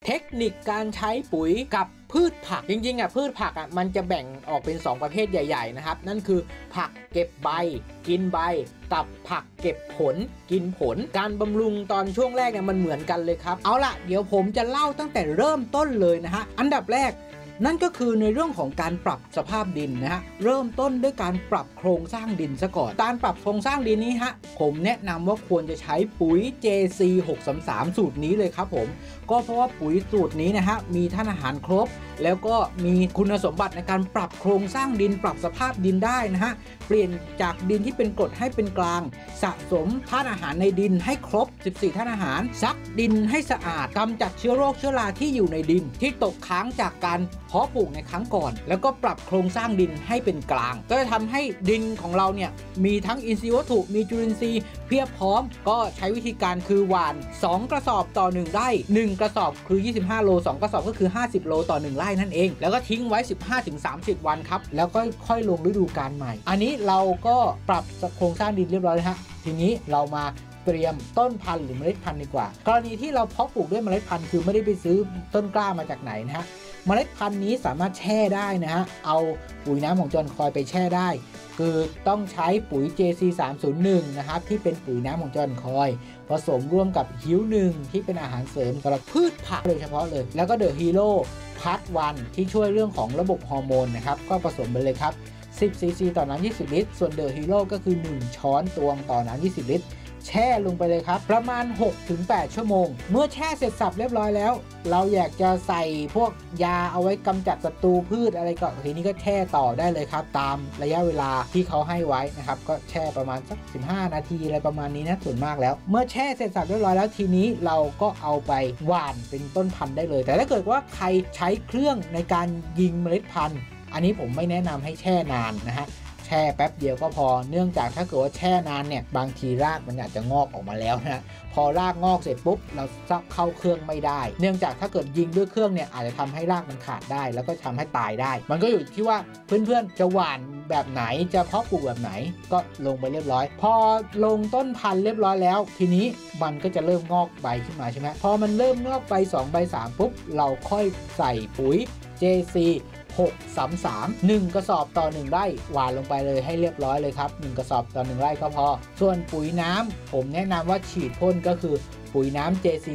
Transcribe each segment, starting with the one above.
เทคนิคการใช้ปุ๋ยกับพืชผักจริงๆพืชผักมันจะแบ่งออกเป็น2ประเภทใหญ่ๆนะครับนั่นคือผักเก็บใบกินใบกับผักเก็บผลกินผลการบำรุงตอนช่วงแรกเนี่ยมันเหมือนกันเลยครับเอาล่ะเดี๋ยวผมจะเล่าตั้งแต่เริ่มต้นเลยนะฮะอันดับแรกนั่นก็คือในเรื่องของการปรับสภาพดินนะฮะเริ่มต้นด้วยการปรับโครงสร้างดินซะก่อนการปรับโครงสร้างดินนี้ฮะผมแนะนำว่าควรจะใช้ปุ๋ย JC 633สูตรนี้เลยครับผมก็เพราะว่าปุ๋ยสูตรนี้นะฮะมีธาตุอาหารครบแล้วก็มีคุณสมบัติในการปรับโครงสร้างดินปรับสภาพดินได้นะฮะเปลี่ยนจากดินที่เป็นกรดให้เป็นกลางสะสมธาตุอาหารในดินให้ครบ14ธาตุอาหารซักดินให้สะอาดกำจัดเชื้อโรคเชื้อราที่อยู่ในดินที่ตกค้างจากการเพาะปลูกในครั้งก่อนแล้วก็ปรับโครงสร้างดินให้เป็นกลางก็จะทำให้ดินของเราเนี่ยมีทั้งอินทรีย์วัตถุมีจุลินทรีย์เพียบพร้อมก็ใช้วิธีการคือหว่าน2กระสอบต่อ1ไร่1กระสอบคือ25โล2กระสอบก็คือ50โลต่อ1ไร่นั่นเองแล้วก็ทิ้งไว้ 15-30 วันครับแล้วก็ค่อยลงฤดูกาลใหม่อันนี้เราก็ปรับโครงสร้างดินเรียบร้อยแล้วฮะทีนี้เรามาเตรียมต้นพันธุ์หรือเมล็ดพันธุ์ดีกว่ากรณีที่เราเพาะปลูกด้วยเมล็ดพันธุ์คือไม่ได้ไปซื้อต้นกล้ามาจากไหนนะฮะเมล็ดพันธุ์นี้สามารถแช่ได้นะฮะเอาปุ๋ยน้ำของจอนคอยไปแช่ได้คือต้องใช้ปุ๋ย JC 301นะครับที่เป็นปุ๋ยน้ำของจอนคอยผสมร่วมกับฮิ้ว1ที่เป็นอาหารเสริมสำหรับพืชผักโดยเฉพาะเลยแล้วก็เดอะฮีโร่พัดวันที่ช่วยเรื่องของระบบฮอร์โมนนะครับก็ผสมไปเลยครับ10 ซีซีต่อน้ำ20 ลิตรส่วนเดอะฮีโร่ก็คือ1ช้อนตวงต่อน้ำ20 ลิตรแช่ลงไปเลยครับประมาณ 6-8 ชั่วโมงเมื่อแช่เสร็จสับเรียบร้อยแล้วเราอยากจะใส่พวกยาเอาไว้กำจัดศัตรูพืชอะไรก็ทีนี้ก็แช่ต่อได้เลยครับตามระยะเวลาที่เขาให้ไว้นะครับก็แช่ประมาณสัก15 นาทีอะไรประมาณนี้นะส่วนมากแล้วเมื่อแช่เสร็จสับเรียบร้อยแล้วทีนี้เราก็เอาไปหว่านเป็นต้นพันธุ์ได้เลยแต่ถ้าเกิดว่าใครใช้เครื่องในการยิงเมล็ดพันธุ์อันนี้ผมไม่แนะนำให้แช่นานนะฮะแช่แป๊บเดียวก็พอเนื่องจากถ้าเกิดว่าแช่นานเนี่ยบางทีรากมันอาจจะงอกออกมาแล้วนะพอรากงอกเสร็จปุ๊บเราซับเข้าเครื่องไม่ได้เนื่องจากถ้าเกิดยิงด้วยเครื่องเนี่ยอาจจะทำให้รากมันขาดได้แล้วก็ทำให้ตายได้มันก็อยู่ที่ว่าเพื่อนๆจะหว่านแบบไหนจะเพาะปลูกแบบไหนก็ลงไปเรียบร้อยพอลงต้นพันธุ์เรียบร้อยแล้วทีนี้มันก็จะเริ่มงอกใบขึ้นมาใช่ไหมพอมันเริ่มงอกใบ2ใบ3ปุ๊บเราค่อยใส่ปุ๋ย JC 633 1กระสอบต่อ1ไร่หว่านลงไปเลยให้เรียบร้อยเลยครับ1กระสอบต่อ1ไร่ก็พอส่วนปุ๋ยน้ำผมแนะนำว่าฉีดพ่นก็คือปุ๋ยน้ำ JC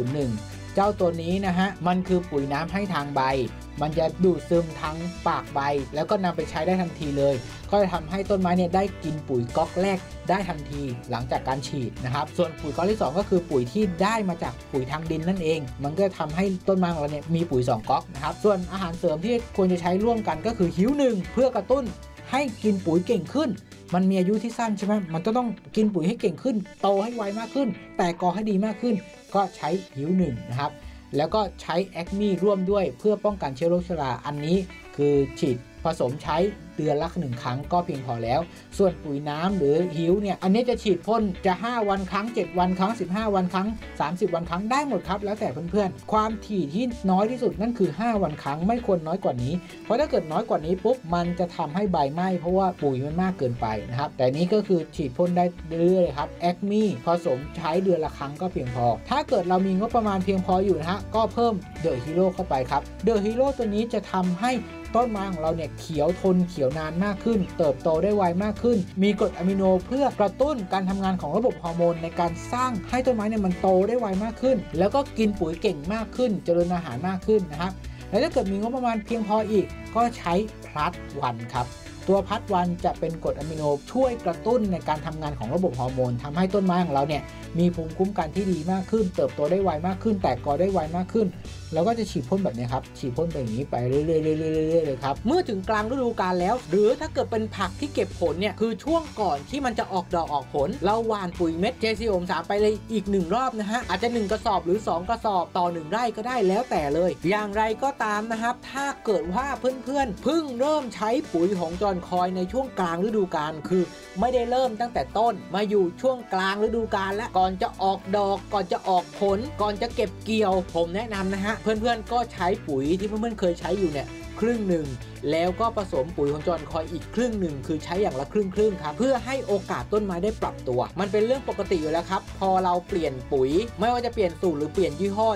301เจ้าตัวนี้นะฮะมันคือปุ๋ยน้ำให้ทางใบมันจะดูดซึมทั้งปากใบแล้วก็นำไปใช้ได้ทันทีเลยก็จะทำให้ต้นไม้เนี่ยได้กินปุ๋ยก๊อกแรกได้ทันทีหลังจากการฉีดนะครับส่วนปุ๋ยก๊อกที่2ก็คือปุ๋ยที่ได้มาจากปุ๋ยทางดินนั่นเองมันก็ทำให้ต้นไม้ของเราเนี่ยมีปุ๋ย2ก๊อกนะครับส่วนอาหารเสริมที่ควรจะใช้ร่วมกันก็คือฮิ้ว1เพื่อกระตุ้นให้กินปุ๋ยเก่งขึ้นมันมีอายุที่สั้นใช่ไหมมันต้องกินปุ๋ยให้เก่งขึ้นโตให้ไวมากขึ้นแตกกอให้ดีมากขึ้นก็ใช้ฮิ้ว1นะครับแล้วก็ใช้แอคมีร่วมด้วยเพื่อป้องกันเชื้อโรคเชื้อราอันนี้คือฉีดผสมใช้เดือนละ1ครั้งก็เพียงพอแล้วส่วนปุ๋ยน้ำหรือฮิ้วเนี่ยอันนี้จะฉีดพ่นจะ5วันครั้ง7วันครั้ง15วันครั้ง30วันครั้งได้หมดครับแล้วแต่เพื่อนๆความถี่ที่น้อยที่สุดนั่นคือ5วันครั้งไม่ควรน้อยกว่านี้เพราะถ้าเกิดน้อยกว่านี้ปุ๊บมันจะทำให้ใบไหม้เพราะว่าปุ๋ยมันมากเกินไปนะครับแต่นี้ก็คือฉีดพ่นได้เรื่อยๆครับแอคมีผสมใช้เดือนละครั้งก็เพียงพอถ้าเกิดเรามีงบประมาณเพียงพออยู่นะฮะก็เพิ่มเดอะฮีโร่เข้าไปครับเดอะฮีโร่ตัวนี้จะทำให้ต้นไม้ของเราเนี่ยเขียวทนเขียวนานมากขึ้นเติบโตได้ไวมากขึ้นมีกรดอะมิโนเพื่อกระตุ้นการทำงานของระบบฮอร์โมนในการสร้างให้ต้นไม้เนี่ยมันโตได้ไวมากขึ้นแล้วก็กินปุ๋ยเก่งมากขึ้นเจริญอาหารมากขึ้นนะครับและถ้าเกิดมีงบประมาณเพียงพออีกก็ใช้พลัสวันครับตัวพัดวันจะเป็นกรดอะมิโนช่วยกระตุ้นในการทำงานของระบบฮอร์โมนทำให้ต้นไม้ของเราเนี่ยมีภูมิคุ้มกันที่ดีมากขึ้นเติบโตได้ไวมากขึ้นแตกกอได้ไวมากขึ้นแล้วก็จะฉีดพ่นแบบนี้ครับฉีดพ่นไปอย่างนี้ไปเรื่อยๆเลยครับเมื่อถึงกลางฤดูกาลแล้วหรือถ้าเกิดเป็นผักที่เก็บผลเนี่ยคือช่วงก่อนที่มันจะออกดอกออกผลเราหว่านปุ๋ยเม็ด JC 3ไปเลยอีก1รอบนะฮะอาจจะ1กระสอบหรือ2กระสอบต่อ1ไร่ก็ได้แล้วแต่เลยอย่างไรก็ตามนะครับถ้าเกิดว่าเพื่อนๆเพิ่งเริ่มใช้ปุ๋ยของจอนคอยในช่วงกลางฤดูกาลคือไม่ได้เริ่มตั้งแต่ต้นมาอยู่ช่วงกลางฤดูกาลและก่อนจะออกดอกก่อนจะออกผลก่อนจะเก็บเกี่ยวผมแนะนำนะฮะเพื่อนๆก็ใช้ปุ๋ยที่เพื่อนๆเคยใช้อยู่เนี่ยครึ่งหนึ่งแล้วก็ผสมปุ๋ยของจอนคอยอีกครึ่งหนึ่งคือใช้อย่างละครึ่งครับเพื่อให้โอกาสต้นไม้ได้ปรับตัวมันเป็นเรื่องปกติอยู่แล้วครับพอเราเปลี่ยนปุ๋ยไม่ว่าจะเปลี่ยนสูตรหรือเปลี่ยนยี่ห้อเนี่ย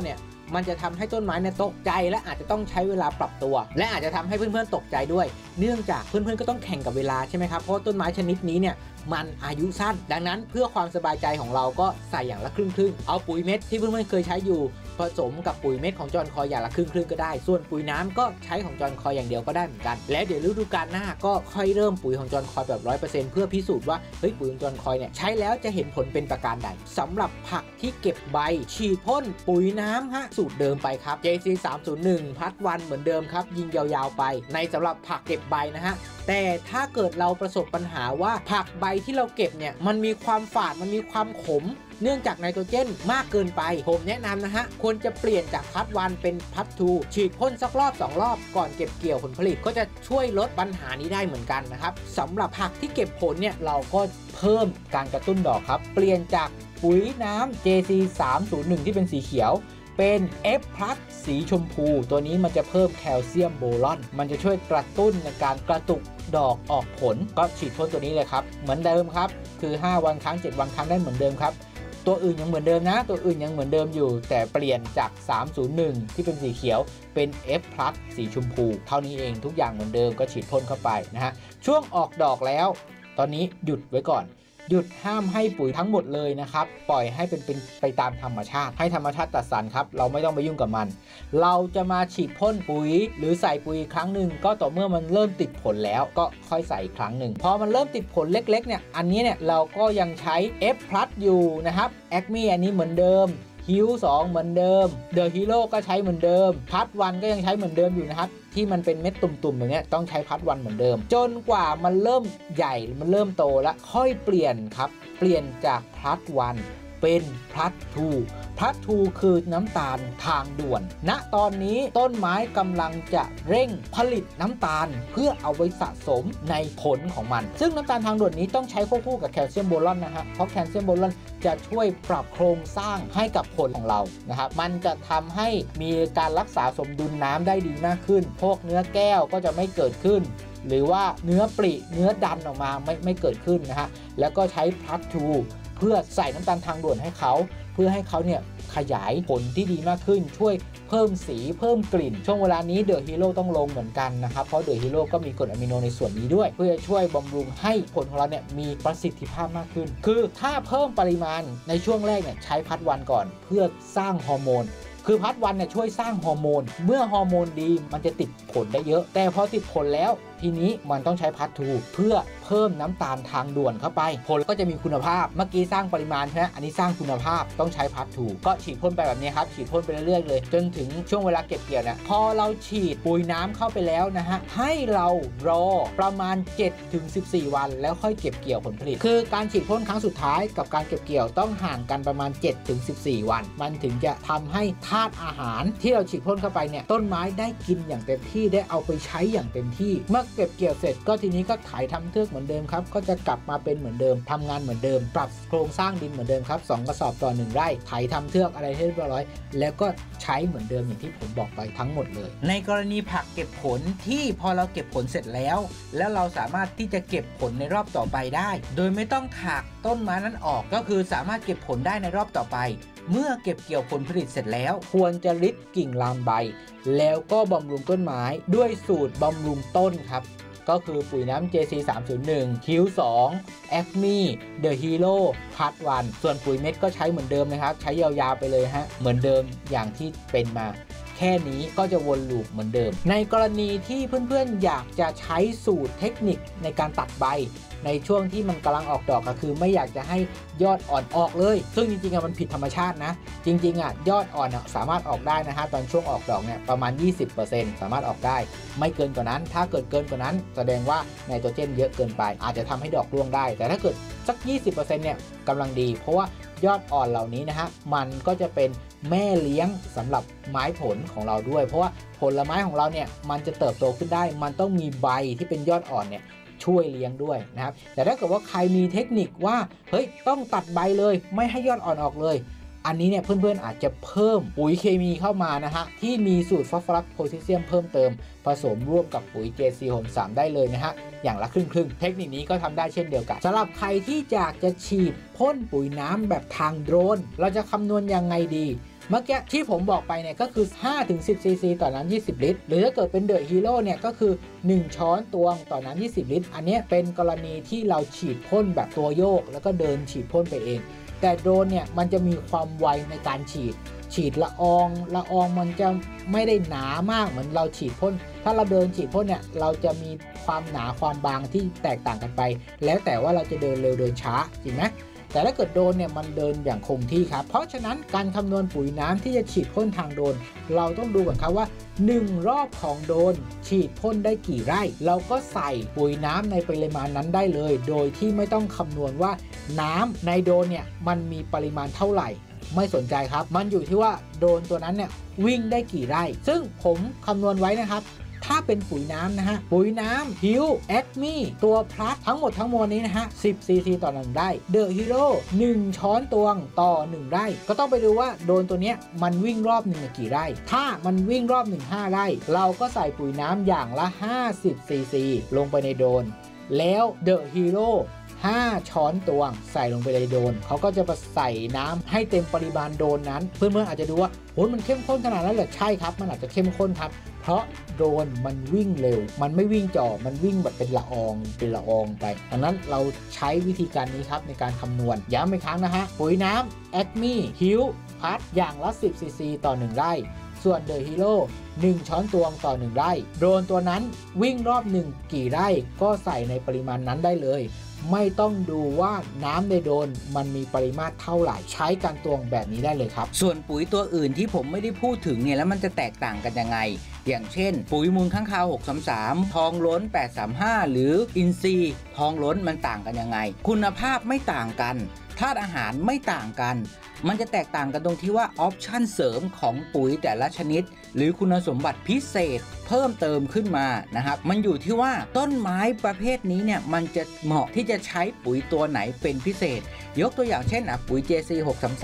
มันจะทำให้ต้นไม้เนี่ยตกใจและอาจจะต้องใช้เวลาปรับตัวและอาจจะทำให้เพื่อนๆตกใจด้วยเนื่องจากเพื่อนๆก็ต้องแข่งกับเวลาใช่ไหมครับเพราะต้นไม้ชนิดนี้เนี่ยมันอายุสั้นดังนั้นเพื่อความสบายใจของเราก็ใส่อย่างละครึ่งเอาปุ๋ยเม็ดที่เพื่อนๆเคยใช้อยู่ผสมกับปุ๋ยเม็ดของจอห์นคอยอย่างละครึ่งก็ได้ส่วนปุ๋ยน้ำก็ใช้ของจอห์นคอยอย่างเดียวก็ได้เหมือนกันและเดี๋ยวฤดูกาลหน้าก็ค่อยเริ่มปุ๋ยของจอห์นคอยแบบ 100% เพื่อพิสูจน์ว่าเฮ้ยปุ๋ยของจอห์นคอยเนี่ยใช้แล้วจะเห็นผลเป็นประการใดสำหรับผักที่เก็บใบฉีดพ่นปุ๋ยน้ำฮะสูตรเดิมไปครับ JC 301พัดวันเหมือนเดิมครับยิงยาวๆไปในสำหรับผักเก็บใบนะฮะแต่ถ้าเกิดเราประสบปัญหาว่าผักใบที่เราเก็บเนี่ยมันมีความฝาดมันมีความขมเนื่องจากไนโตรเจนมากเกินไปผมแนะนำนะฮะควรจะเปลี่ยนจากพัดวันเป็นพัดทูฉีดพ่นสักรอบ2รอบก่อนเก็บเกี่ยวผลผลิตก็จะช่วยลดปัญหานี้ได้เหมือนกันนะครับสำหรับผักที่เก็บผลเนี่ยเราก็เพิ่มการกระตุ้นดอกครับเปลี่ยนจากปุ๋ยน้ำ JC 301ที่เป็นสีเขียวเป็น F+ สีชมพูตัวนี้มันจะเพิ่มแคลเซียมโบรอนมันจะช่วยกระตุ้นในการกระตุกดอกออกผลก็ฉีดพ่นตัวนี้เลยครับเหมือนเดิมครับคือ5วันครั้ง7วันครั้งได้เหมือนเดิมครับตัวอื่นยังเหมือนเดิมนะตัวอื่นยังเหมือนเดิมอยู่แต่เปลี่ยนจาก301ที่เป็นสีเขียวเป็น F+ สีชมพูเท่านี้เองทุกอย่างเหมือนเดิมก็ฉีดพ่นเข้าไปนะฮะช่วงออกดอกแล้วตอนนี้หยุดไว้ก่อนหยุดห้ามให้ปุ๋ยทั้งหมดเลยนะครับปล่อยให้เป็นไปตามธรรมชาติให้ธรรมชาติตัดสรรครับเราไม่ต้องไปยุ่งกับมันเราจะมาฉีดพ่นปุ๋ยหรือใส่ปุ๋ยครั้งหนึ่งก็ต่อเมื่อมันเริ่มติดผลแล้วก็ค่อยใส่ครั้งหนึ่งพอมันเริ่มติดผลเล็กๆเนี่ยอันนี้เนี่ยเราก็ยังใช้ F+ อยู่นะครับ Acme อันนี้เหมือนเดิมฮิว2เหมือนเดิม The Hero ก็ใช้เหมือนเดิมพัดวันก็ยังใช้เหมือนเดิมอยู่นะครับที่มันเป็นเม็ดตุ่มๆอย่างเงี้ยต้องใช้พัดวันเหมือนเดิมจนกว่ามันเริ่มใหญ่มันเริ่มโตแล้วค่อยเปลี่ยนครับเปลี่ยนจากพัดวันเป็นพัดทูพัดทูคือน้ำตาลทางด่วนณตอนนี้ต้นไม้กำลังจะเร่งผลิตน้ำตาลเพื่อเอาไว้สะสมในผลของมันซึ่งน้ำตาลทางด่วนนี้ต้องใช้ควบคู่กับแคลเซียมโบรอนนะฮะเพราะแคลเซียมโบรอนจะช่วยปรับโครงสร้างให้กับผลของเรานะครับมันจะทำให้มีการรักษาสมดุลน้ำได้ดีมากขึ้นพวกเนื้อแก้วก็จะไม่เกิดขึ้นหรือว่าเนื้อปริเนื้อดันออกมาไม่เกิดขึ้นนะฮะแล้วก็ใช้พัดทูเพื่อใส่น้ำตาลทางด่วนให้เขาเพื่อให้เขาเนี่ยขยายผลที่ดีมากขึ้นช่วยเพิ่มสีเพิ่มกลิ่นช่วงเวลานี้เดอะฮีโร่ต้องลงเหมือนกันนะครับเพราะเดอะฮีโร่ก็มีกรดอะมิโนในส่วนนี้ด้วยเพื่อช่วยบำรุงให้ผลของเราเนี่ยมีประสิทธิภาพมากขึ้นคือถ้าเพิ่มปริมาณในช่วงแรกเนี่ยใช้พัดวันก่อนเพื่อสร้างฮอร์โมนคือพัดวันเนี่ยช่วยสร้างฮอร์โมนเมื่อฮอร์โมนดีมันจะติดผลได้เยอะแต่พอติดผลแล้วทีนี้มันต้องใช้พัดทูเพื่อเพิ่มน้ำตาลทางด่วนเข้าไปผลก็จะมีคุณภาพเมื่อกี้สร้างปริมาณใช่ไหมอันนี้สร้างคุณภาพต้องใช้พัดทูก็ฉีดพ่นไปแบบนี้ครับฉีดพ่นไปเรื่อยๆเลยจนถึงช่วงเวลาเก็บเกี่ยวเนี่ยพอเราฉีดปุ๋ยน้ำเข้าไปแล้วนะฮะให้เรารอประมาณ 7-14 วันแล้วค่อยเก็บเกี่ยวผลผลิตคือการฉีดพ่นครั้งสุดท้ายกับการเก็บเกี่ยวต้องห่างกันประมาณ 7-14 วันมันถึงจะทำให้ธาตุอาหารที่เราฉีดพ่นเข้าไปเนี่ยต้นไม้ได้กินอย่างเต็มที่ได้เอาไปใช้อย่างเต็มที่เมื่อเก็บเกี่ยวเสร็จก็ทีนี้ก็ไถทำเทือกเหมือนเดิมครับก็จะกลับมาเป็นเหมือนเดิมทำงานเหมือนเดิมปรับโครงสร้างดินเหมือนเดิมครับ2กระสอบต่อ1ไร่ไถทำเทือกอะไรให้เรียบร้อยแล้วก็ใช้เหมือนเดิมอย่างที่ผมบอกไปทั้งหมดเลยในกรณีผักเก็บผลที่พอเราเก็บผลเสร็จแล้วเราสามารถที่จะเก็บผลในรอบต่อไปได้โดยไม่ต้องถากต้นไม้นั้นออกก็คือสามารถเก็บผลได้ในรอบต่อไปเมื่อเก็บเกี่ยวผลผลิตเสร็จแล้วควรจะริดกิ่งลามใบแล้วก็บำรุงต้นไม้ด้วยสูตรบำรุงต้นครับก็คือปุ๋ยน้ำ JC 301คิว2 Acme The Hero พัดวันส่วนปุ๋ยเม็ดก็ใช้เหมือนเดิมนะครับใช้ยาวๆไปเลยฮะเหมือนเดิมอย่างที่เป็นมาแค่นี้ก็จะวนลูปเหมือนเดิมในกรณีที่เพื่อนๆอยากจะใช้สูตรเทคนิคในการตัดใบในช่วงที่มันกำลังออกดอกก็คือไม่อยากจะให้ยอดอ่อนออกเลยซึ่งจริงๆมันผิดธรรมชาตินะจริงๆยอดอ่อนสามารถออกได้นะฮะตอนช่วงออกดอกเนี่ยประมาณ 20% สามารถออกได้ไม่เกินกว่านั้นถ้าเกิดเกินกว่านั้นแสดงว่าไนโตรเจนเยอะเกินไปอาจจะทำให้ดอกร่วงได้แต่ถ้าเกิดสัก 20% เนี่ยกำลังดีเพราะว่ายอดอ่อนเหล่านี้นะฮะมันก็จะเป็นแม่เลี้ยงสำหรับไม้ผลของเราด้วยเพราะว่าผลไม้ของเราเนี่ยมันจะเติบโตขึ้นได้มันต้องมีใบที่เป็นยอดอ่อนเนี่ยช่วยเลี้ยงด้วยนะครับแต่ถ้าเกิดว่าใครมีเทคนิคว่าเฮ้ยต้องตัดใบเลยไม่ให้ยอดอ่อนออกเลยอันนี้เนี่ยเพื่อนๆอาจจะเพิ่มปุ๋ยเคมีเข้ามานะฮะที่มีสูตรฟอสฟอรัสโพแทสเซียมเพิ่มเติมผสมร่วมกับปุ๋ย JC63 ได้เลยนะฮะอย่างละครึ่งเทคนิคนี้ก็ทำได้เช่นเดียวกันสำหรับใครที่อยากจะฉีดพ่นปุ๋ยน้ำแบบทางโดรนเราจะคำนวณยังไงดีเมื่อกี้ที่ผมบอกไปเนี่ยก็คือ 5-10 ซีซีต่อน้ำ20 ลิตรหรือถ้าเกิดเป็นเดอะฮีโร่เนี่ยก็คือ1ช้อนตวงต่อน้ำ20 ลิตรอันนี้เป็นกรณีที่เราฉีดพ่นแบบตัวโยกแล้วก็เดินฉีดพ่นไปเองแต่โดรนเนี่ยมันจะมีความไวในการฉีดละอองมันจะไม่ได้หนามากเหมือนเราฉีดพ่นถ้าเราเดินฉีดพ่นเนี่ยเราจะมีความหนาความบางที่แตกต่างกันไปแล้วแต่ว่าเราจะเดินเร็วเดินช้าจริงไหมแต่ถ้าเกิดโดรนเนี่ยมันเดินอย่างคงที่ครับเพราะฉะนั้นการคำนวณปุ๋ยน้ำที่จะฉีดพ่นทางโดรนเราต้องดูก่อนครับว่า1รอบของโดรนฉีดพ่นได้กี่ไร่เราก็ใส่ปุ๋ยน้ำในปริมาณนั้นได้เลยโดยที่ไม่ต้องคำนวณว่าน้ำในโดรนเนี่ยมันมีปริมาณเท่าไหร่ไม่สนใจครับมันอยู่ที่ว่าโดรนตัวนั้นเนี่ยวิ่งได้กี่ไร่ซึ่งผมคำนวณไว้นะครับถ้าเป็นปุ๋ยน้ำนะฮะปุ๋ยน้ำฮิวแอคมี่ตัวพลัสทั้งหมดทั้งมวลนี้นะฮะ10 ซีซีต่อ1ไร่เดอะฮีโร่1ช้อนตวงต่อ1ไร่ก็ต้องไปดูว่าโดรนตัวนี้มันวิ่งรอบ1กี่ไร่ถ้ามันวิ่งรอบ5ไร่เราก็ใส่ปุ๋ยน้ำอย่างละ50 ซีซีลงไปในโดรนแล้วเดอะฮีโร่5 ช้อนตวงใส่ลงไปในโดรนเขาก็จะมาใส่น้ำให้เต็มปริมาณโดรนนั้นเพื่อนๆอาจจะดูว่าโหมันเข้มข้นขนาดนั้นเหรอใช่ครับมันอาจจะเข้มข้นครับเพราะโดรนมันวิ่งเร็วมันไม่วิ่งจ่อมันวิ่งแบบเป็นละอองไปดังนั้นเราใช้วิธีการนี้ครับในการคำนวณย้ำอีกครั้งนะฮะปุ๋ยน้ำแอคมี่ฮิวพัดอย่างละ10 ซีซีต่อ1ไร่ส่วนเดอะฮีโร่1ช้อนตวงต่อ1ไร่โดรนตัวนั้นวิ่งรอบ1กี่ไร่ก็ใส่ในปริมาณนั้นได้เลยไม่ต้องดูว่าน้ำในโดรนมันมีปริมาตรเท่าไหร่ใช้การตวงแบบนี้ได้เลยครับส่วนปุ๋ยตัวอื่นที่ผมไม่ได้พูดถึงเนี่ยแล้วมันจะแตกต่างกันยังไงอย่างเช่นปุ๋ยมูลค้างคาว633ทองล้น835หรืออินทรีย์ทองล้นมันต่างกันยังไงคุณภาพไม่ต่างกันธาตุอาหารไม่ต่างกันมันจะแตกต่างกันตรงที่ว่าออปชั่นเสริมของปุ๋ยแต่ละชนิดหรือคุณสมบัติพิเศษเพิ่มเติมขึ้นมานะครับมันอยู่ที่ว่าต้นไม้ประเภทนี้เนี่ยมันจะเหมาะที่จะใช้ปุ๋ยตัวไหนเป็นพิเศษยกตัวอย่างเช่นปุ๋ย JC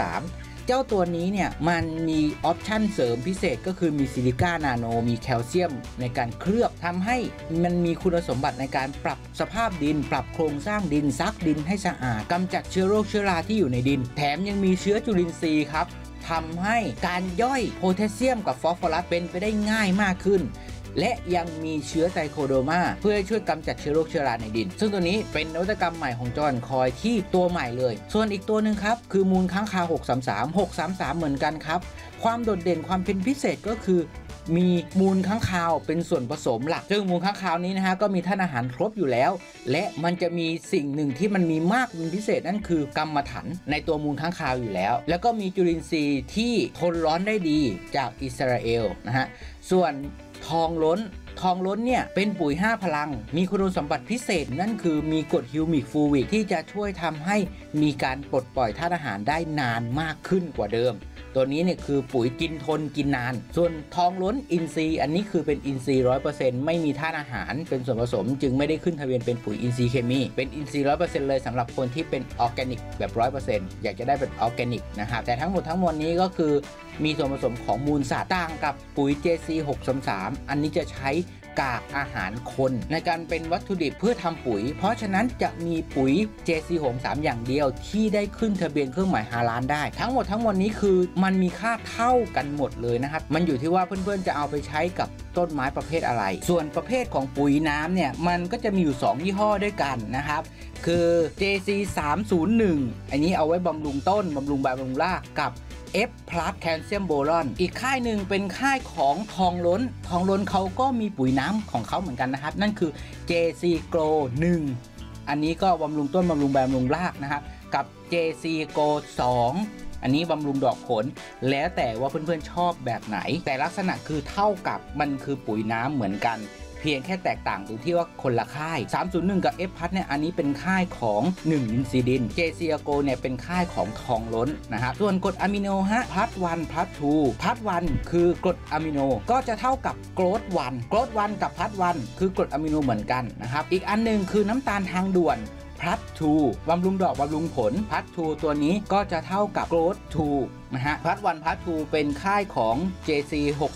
633เจ้าตัวนี้เนี่ยมันมีออปชั่นเสริมพิเศษก็คือมีซิลิก้านาโนมีแคลเซียมในการเคลือบทำให้มันมีคุณสมบัติในการปรับสภาพดินปรับโครงสร้างดินซักดินให้สะอาดกำจัดเชื้อโรคเชื้อราที่อยู่ในดินแถมยังมีเชื้อจุลินทรีย์ครับทำให้การย่อยโพแทสเซียมกับฟอสฟอรัสเป็นไปได้ง่ายมากขึ้นและยังมีเชื้อไตรโคโดมาเพื่อช่วยกำจัดเชื้อโรคเชื้อราในดินซึ่งตัวนี้เป็นนวัตกรรมใหม่ของจอห์นคอยที่ตัวใหม่เลยส่วนอีกตัวหนึ่งครับคือมูลค้างคาว633เหมือนกันครับความโดดเด่นความเป็นพิเศษก็คือมีมูลค้างคาวเป็นส่วนผสมหลักซึ่งมูลค้างคาวนี้นะฮะก็มีธาตุอาหารครบอยู่แล้วและมันจะมีสิ่งหนึ่งที่มันมีมากเป็นพิเศษนั่นคือกรรมฐานในตัวมูลค้างคาวอยู่แล้วแล้วก็มีจุลินทรีย์ที่ทนร้อนได้ดีจากอิสราเอลนะฮะส่วนทองล้นเนี่ยเป็นปุ๋ย5พลังมีคุณสมบัติพิเศษนั่นคือมีกรดฮิวมิกฟูวิกที่จะช่วยทำให้มีการปลดปล่อยธาตุอาหารได้นานมากขึ้นกว่าเดิมตัวนี้เนี่ยคือปุ๋ยกินทนกินนานส่วนทองล้นอินทรีย์อันนี้คือเป็นอินทรีย์ 100% ไม่มีธาตุอาหารเป็นส่วนผสมจึงไม่ได้ขึ้นทะเบียนเป็นปุ๋ยอินทรีย์เคมีเป็นอินทรีย์ 100% เลยสำหรับคนที่เป็นออร์แกนิกแบบ 100% อยากจะได้เป็นออร์แกนิกนะครับแต่ทั้งหมดทั้งมวลนี้ก็คือมีส่วนผสมของมูลสัตว์ต่างกับปุ๋ย JC 633อันนี้จะใช้กากอาหารคนในการเป็นวัตถุดิบเพื่อทำปุ๋ยเพราะฉะนั้นจะมีปุ๋ย JC 633อย่างเดียวที่ได้ขึ้นทะเบียนเครื่องหมายฮาลาลได้ทั้งหมดทั้งมวลนี้คือมันมีค่าเท่ากันหมดเลยนะครับมันอยู่ที่ว่าเพื่อนๆจะเอาไปใช้กับต้นไม้ประเภทอะไรส่วนประเภทของปุ๋ยน้ำเนี่ยมันก็จะมีอยู่2ยี่ห้อด้วยกันนะครับคือ JC 301อันนี้เอาไว้บำรุงต้นบำรุงใบบำรุงรากกับF+ แคลเซียมโบรอนอีกค่ายหนึ่งเป็นค่ายของทองล้นเขาก็มีปุ๋ยน้ำของเขาเหมือนกันนะครับนั่นคือ JC Grow 1อันนี้ก็บำรุงต้นบำรุงใบบำรุงรากนะครับกับ JC Grow 2อันนี้บำรุงดอกผลแล้วแต่ว่าเพื่อนๆชอบแบบไหนแต่ลักษณะคือเท่ากับมันคือปุ๋ยน้ำเหมือนกันเพียงแค่แตกต่างตรงที่ว่าคนละค่าย301กับ F+ เนี่ยอันนี้เป็นค่ายของ1อินซิดิน JC Agro เนี่ยเป็นค่ายของทองล้นนะครับส่วนกรดอะมิโนฮะพัด1พัด2พัด1คือกรดอะมิโนก็จะเท่ากับโกรท1กับพัด1คือกรดอะมิโนเหมือนกันนะครับอีกอันนึงคือน้ำตาลทางด่วนพัด2บำรุงดอกบำรุงผลพัด2ตัวนี้ก็จะเท่ากับโกรท2 นะฮะพาร์ท1พาร์ท2เป็นค่ายของ JC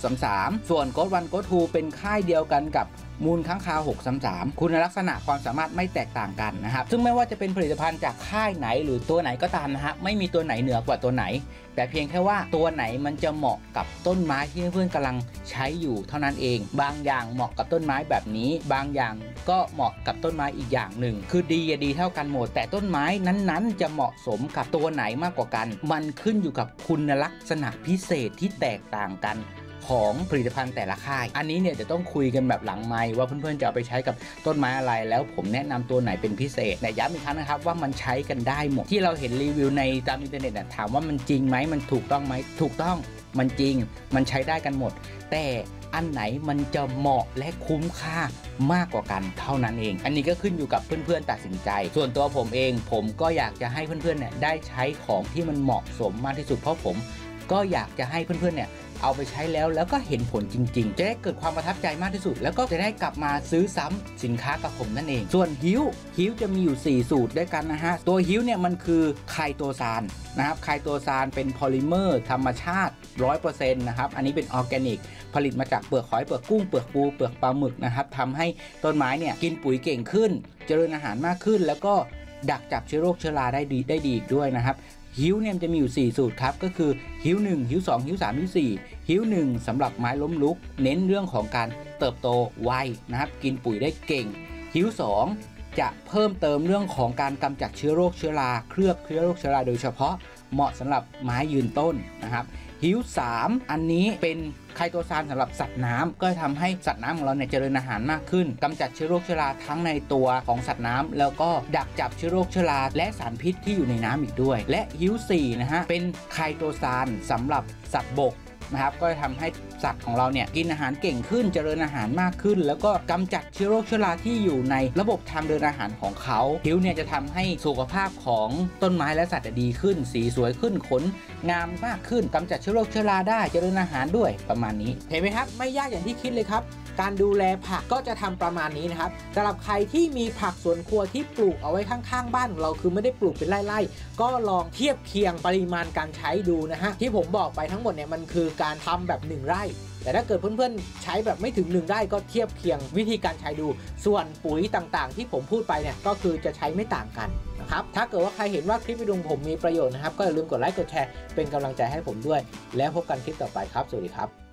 633ส่วน Ghost 1 Ghost 2เป็นค่ายเดียวกันกับมูลค้างคาว633คุณลักษณะความสามารถไม่แตกต่างกันนะครับซึ่งไม่ว่าจะเป็นผลิตภัณฑ์จากค่ายไหนหรือตัวไหนก็ตามนะฮะไม่มีตัวไหนเหนือกว่าตัวไหนแต่เพียงแค่ว่าตัวไหนมันจะเหมาะกับต้นไม้ที่เพื่อนๆกำลังใช้อยู่เท่านั้นเองบางอย่างเหมาะกับต้นไม้แบบนี้บางอย่างก็เหมาะกับต้นไม้อีกอย่างหนึ่งคือดีเท่ากันหมดแต่ต้นไม้นั้นๆจะเหมาะสมกับตัวไหนมากกว่ากันมันขึ้นอยู่กับคุณลักษณะพิเศษที่แตกต่างกันของผลิตภัณฑ์แต่ละค่ายอันนี้เนี่ยจะต้องคุยกันแบบหลังไมค์ว่าเพื่อนๆจะเอาไปใช้กับต้นไม้อะไรแล้วผมแนะนำตัวไหนเป็นพิเศษแต่ย้ำอีกครั้งนะครับว่ามันใช้กันได้หมดที่เราเห็นรีวิวในตามอินเทอร์เน็ตถามว่ามันจริงไหมมันถูกต้องไหมถูกต้องมันจริงมันใช้ได้กันหมดแต่อันไหนมันจะเหมาะและคุ้มค่ามากกว่ากันเท่านั้นเองอันนี้ก็ขึ้นอยู่กับเพื่อนๆตัดสินใจส่วนตัวผมเองผมก็อยากจะให้เพื่อนๆเนี่ยได้ใช้ของที่มันเหมาะสมมากที่สุดเพราะผมก็อยากจะให้เพื่อนๆเนี่ยเอาไปใช้แล้วก็เห็นผลจริงๆจะได้เกิดความประทับใจมากที่สุดแล้วก็จะได้กลับมาซื้อซ้ำสินค้ากับผมนั่นเองส่วนฮิวจะมีอยู่4สูตรด้วยกันนะฮะตัวฮิวเนี่ยมันคือไคโตซานนะครับไคโตซานเป็นพอลิเมอร์ธรรมชาติ 100% นะครับอันนี้เป็นออร์แกนิกผลิตมาจากเปลือกหอยเปลือกกุ้งเปลือกปูเปลือกปลาหมึกนะครับทำให้ต้นไม้เนี่ยกินปุ๋ยเก่งขึ้นเจริญอาหารมากขึ้นแล้วก็ดักจับเชื้อโรคเชื้อราได้ดีอีกด้วยนะครับฮิ้วเนี่ยจะมีอยู่4สูตรครับก็คือฮิ้ว1ฮิ้ว2ฮิ้ว3ฮิ้ว4ฮิ้ว1สำหรับไม้ล้มลุกเน้นเรื่องของการเติบโตไวนะครับกินปุ๋ยได้เก่งฮิ้ว2จะเพิ่มเติมเรื่องของการกำจัดเชื้อโรคเชื้อราเคลือบเชื้อโรคเชื้อราโดยเฉพาะเหมาะสำหรับไม้ยืนต้นนะครับฮิ้ว3อันนี้เป็นไคโตซานสำหรับสัตว์น้ำก็ทำให้สัตว์น้ำของเราเนี่ยเจริญอาหารมากขึ้นกำจัดเชื้อโรคเชื้อราทั้งในตัวของสัตว์น้ำแล้วก็ดักจับเชื้อโรคเชื้อราและสารพิษที่อยู่ในน้ำอีกด้วยและฮิ้ว4นะฮะเป็นไคโตซานสำหรับสัตว์บกนะครับก็จะทำให้สัตว์ของเราเนี่ยกินอาหารเก่งขึ้นเจริญอาหารมากขึ้นแล้วก็กำจัดเชื้อโรคเชื้อราที่อยู่ในระบบทางเดินอาหารของเขาฮิ้วเนี่ยจะทำให้สุขภาพของต้นไม้และสัตว์ดีขึ้นสีสวยขึ้นขนงามมากขึ้นกำจัดเชื้อโรคเชื้อราได้เจริญอาหารด้วยประมาณนี้เห็นไหมครับไม่ยากอย่างที่คิดเลยครับการดูแลผักก็จะทำประมาณนี้นะครับสำหรับใครที่มีผักสวนครัวที่ปลูกเอาไว้ข้างๆบ้านของเราคือไม่ได้ปลูกเป็นไร่ๆก็ลองเทียบเคียงปริมาณการใช้ดูนะฮะที่ผมบอกไปทั้งหมดเนี่ยมันคือการทำแบบ1 ไร่แต่ถ้าเกิดเพื่อนๆใช้แบบไม่ถึง1 ไร่ก็เทียบเคียงวิธีการใช้ดูส่วนปุ๋ยต่างๆที่ผมพูดไปเนี่ยก็คือจะใช้ไม่ต่างกันนะครับถ้าเกิดว่าใครเห็นว่าคลิปวิดีโอผมมีประโยชน์นะครับก็อย่าลืมกดไลค์กดแชร์เป็นกำลังใจให้ผมด้วยแล้วพบกันคลิปต่อไปครับสวัสดีครับ